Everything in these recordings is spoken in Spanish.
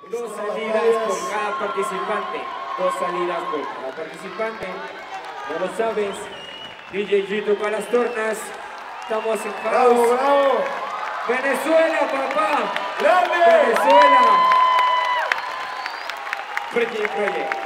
Dos salidas por cada participante. Dos salidas por cada participante. Ya lo sabes. DJ G toca las tornas. Estamos en house. ¡Bravo, bravo! Venezuela, papá. ¡Grande! Venezuela. Project.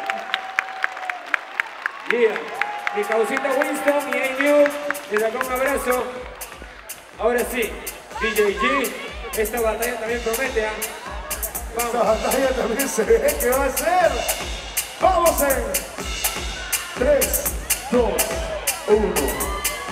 Yeah. Mi causita Winston, mi A-New. Les da un abrazo. Ahora sí, DJ G. Esta batalla también promete, ¿ah? Vamos. Esta batalla también se ve que va a ser. Vamos en 3, 2, 1.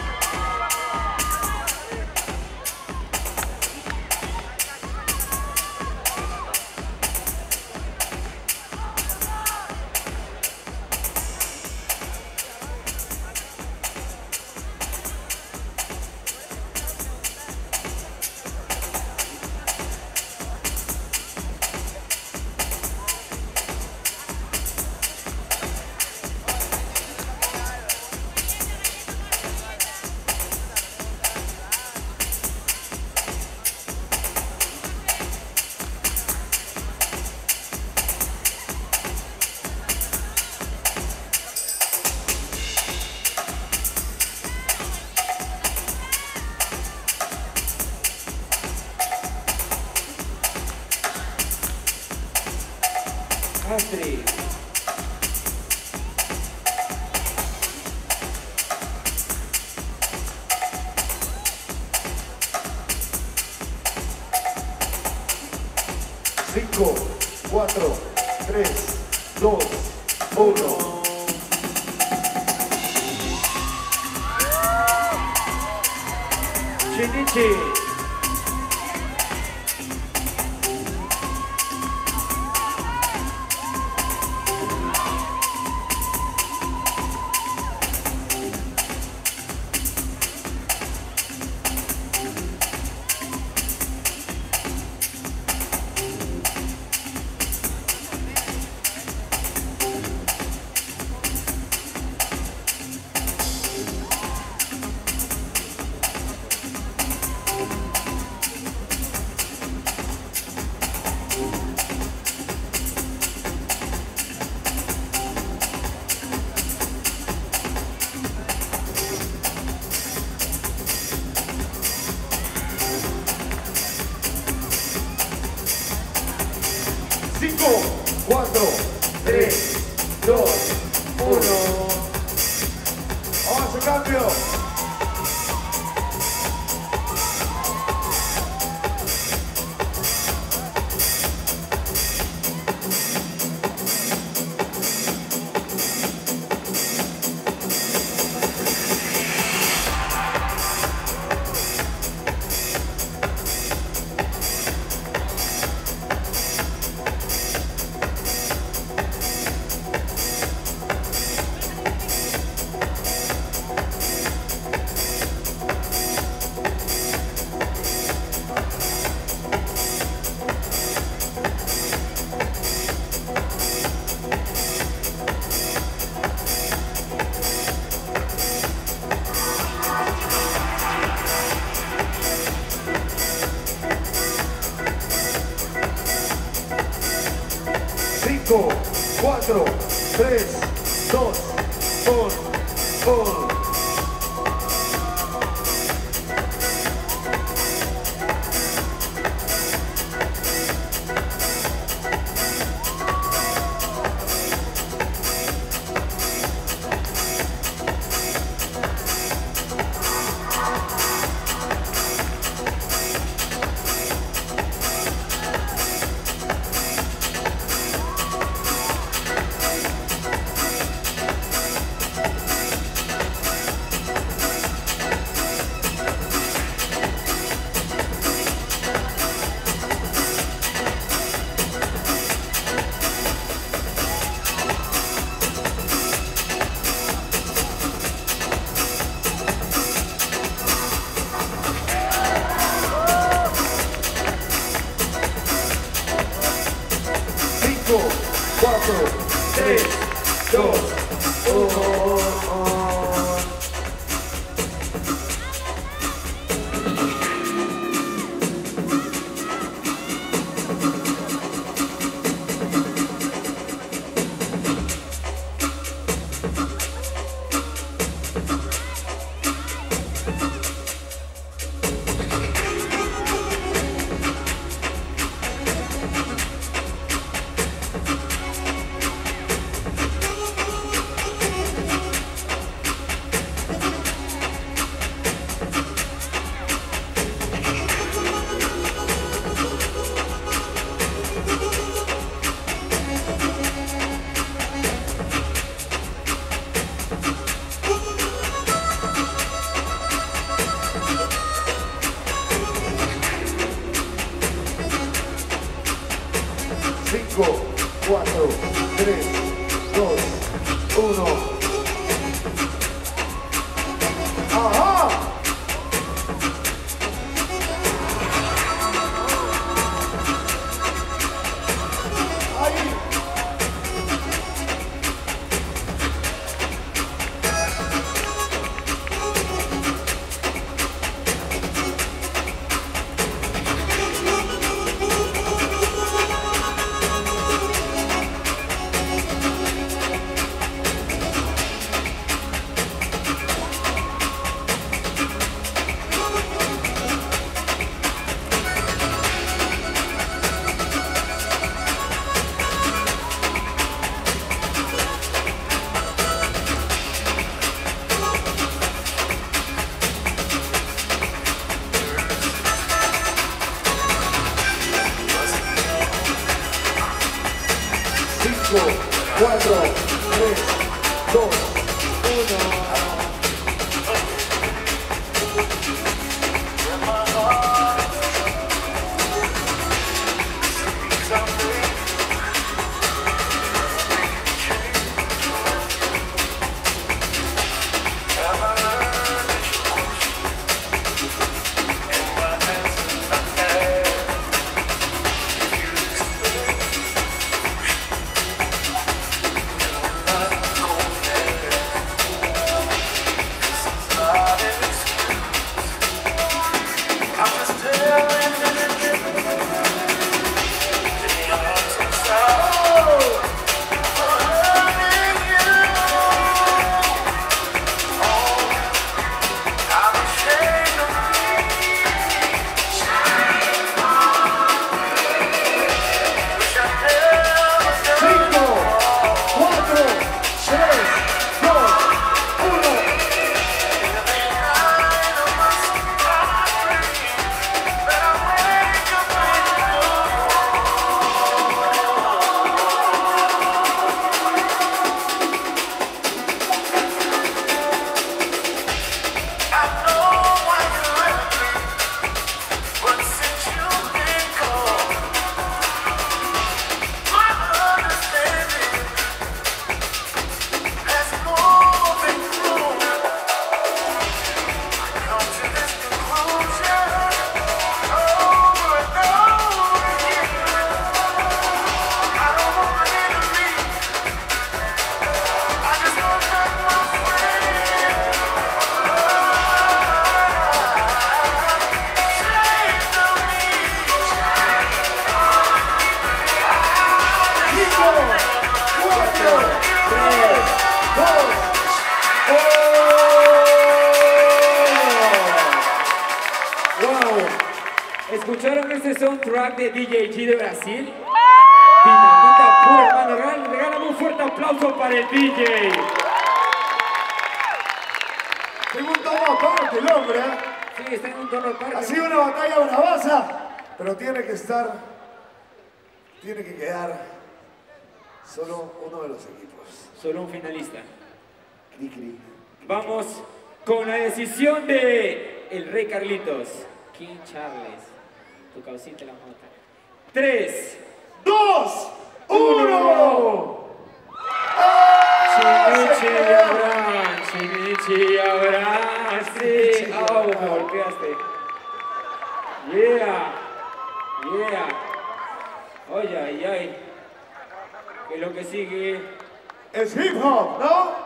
Astrid. 5, 4, 3, 2, 1. Chinichi. 5, 4, 3, 2, 1. ¡Ajá! Ahí. 4, 3, 2, 1. ¿Escucharon este soundtrack de DJ G de Brasil? Dinamita pura, hermano. Regálame un fuerte aplauso para el DJ. Tengo un tono aparte el hombre, ¿eh? Sí, está en un tono aparte. Ha sido una batalla bravaza, pero tiene que quedar solo uno de los equipos. Solo un finalista. Cri, cri. Vamos con la decisión de el Rey Carlitos. King Charles, tu causita la mata. 3, 2, 1. Chimichi y Abraham, Chimichi y Abraham, sí. Oh, me golpeaste. Yeah, yeah. Oye, ay, ay. Que lo que sigue Es hip hop, ¿no?